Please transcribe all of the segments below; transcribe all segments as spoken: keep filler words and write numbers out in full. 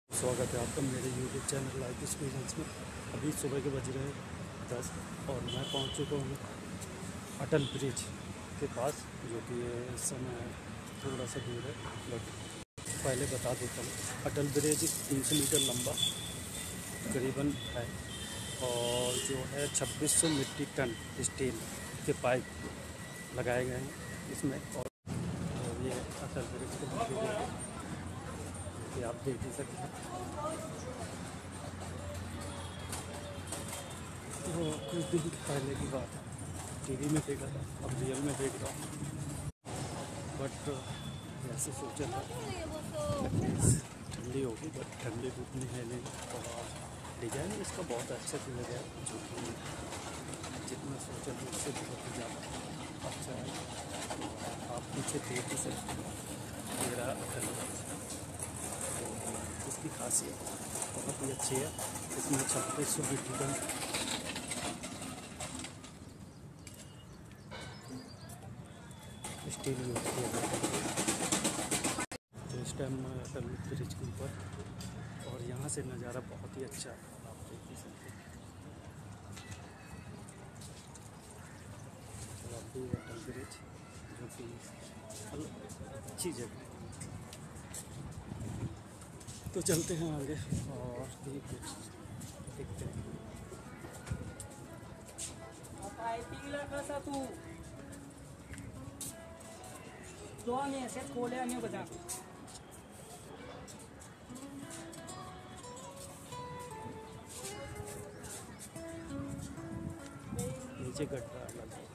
स्वागत है आपका मेरे यूट्यूब चैनल लाइफ एक्सपीरियंस में। अभी सुबह के बज रहे हैं दस और मैं पहुंच चुका हूँ अटल ब्रिज के पास, जो कि इस समय थोड़ा सा दूर है। बट पहले बता देता हूँ, अटल ब्रिज तीन सौ मीटर लंबा करीबन है और जो है छब्बीस सौ मीट्रिक टन स्टील के पाइप लगाए गए हैं इसमें। और ये अटल ब्रिज के वीडियो कि आप देख ही सकते हैं। तो कुछ दिन पहले की बात है, टीवी में देखा था, अब रियल में देख रहा हूँ। बट ऐसे सोचा था ठंडी होगी, बट ठंडी तो उतनी है नहीं। और डिज़ाइन इसका बहुत अच्छा से लगा है, जो कि जितना सोचा था उससे बहुत ही ज़्यादा अच्छा है। आप पीछे देख ही सकते हैं मेरा अटल ब्रिज। इसकी खासियत बहुत ही अच्छी है। इसमें छब्बीस सौ मीट्रिक टन स्टील यूज किया जाता है। तो इस टाइम मैं अटल ब्रिज के ऊपर, और यहाँ से नज़ारा बहुत ही अच्छा है, आप देख ही सकते हैं। तो आप भी अटल ब्रिज, जो कि अच्छी जगह है। तो चलते हैं आगे और भी कुछ देखते हैं। नीचे गड्ढा अलग है।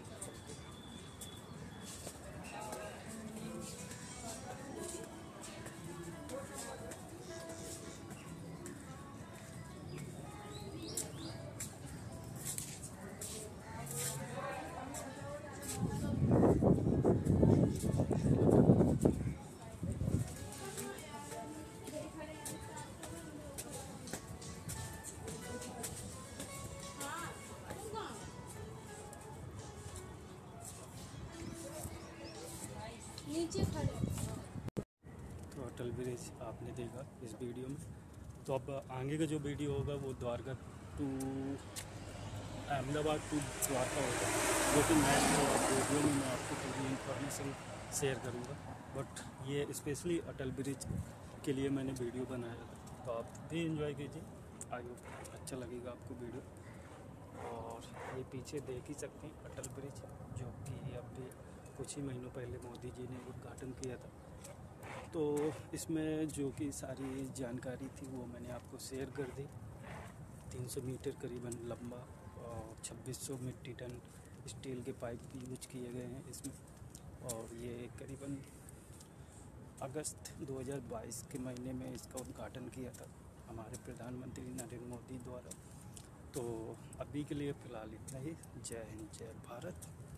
नीचे खड़े। तो अटल ब्रिज आपने देखा इस वीडियो में। तो अब आगे का जो वीडियो होगा वो द्वारका टू अहमदाबाद टू द्वारका होगा, जो कि नेक्स्ट वीडियो में मैं आपको पूरी इन्फॉर्मेशन शेयर करूँगा। बट ये स्पेशली अटल ब्रिज के लिए मैंने वीडियो बनाया था, तो आप भी एंजॉय कीजिए। आई होप अच्छा लगेगा आपको वीडियो। और ये पीछे देख ही सकते हैं अटल ब्रिज, जो कि अभी कुछ ही महीनों पहले मोदी जी ने उद्घाटन किया था। तो इसमें जो कि सारी जानकारी थी वो मैंने आपको शेयर कर दी। तीन सौ मीटर करीबन लंबा और छब्बीस सौ मीट्रिक टन स्टील के पाइप यूज किए गए हैं इसमें। और ये करीबन अगस्त दो हज़ार बाईस के महीने में इसका उद्घाटन किया था हमारे प्रधानमंत्री नरेंद्र मोदी द्वारा। तो अभी के लिए फ़िलहाल इतना ही। जय हिंद, जय भारत।